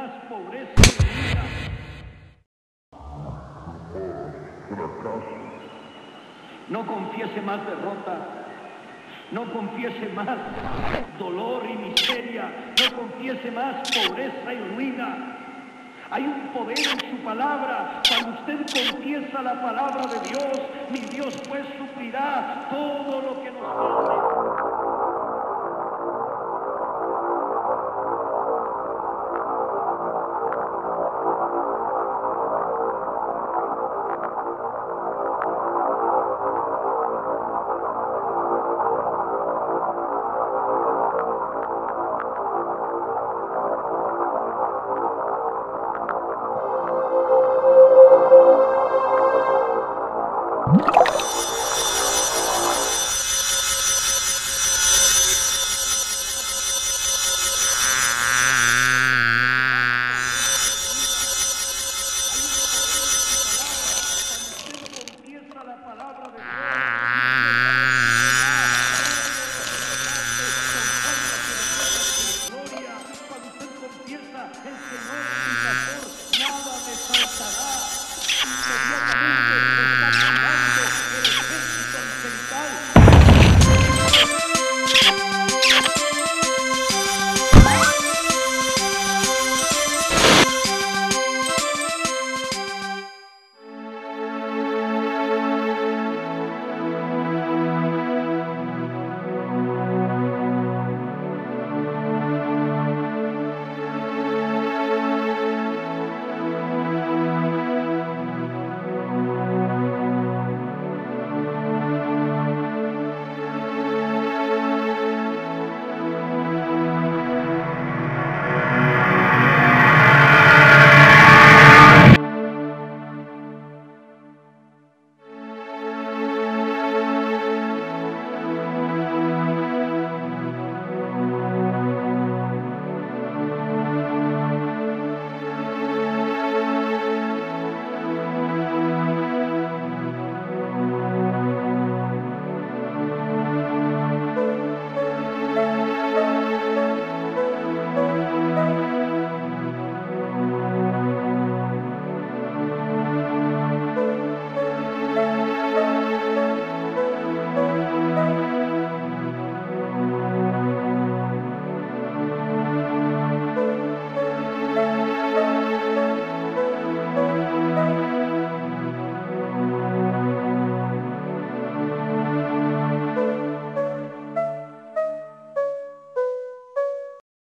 más pobreza y ruina. No confiese más derrota. No confiese más dolor y miseria. No confiese más pobreza y ruina. Hay un poder en su palabra. Cuando usted confiesa la palabra de Dios, mi Dios pues suplirá todo lo que nos falte.